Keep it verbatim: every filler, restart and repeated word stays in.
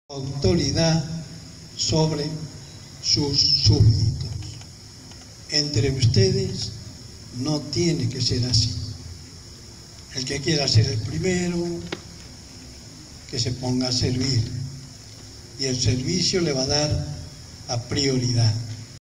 autoridad sobre sus súbditos. Entre ustedes no tiene que ser así. El que quiera ser el primero, que se ponga a servir. Y el servicio le va a dar a prioridad.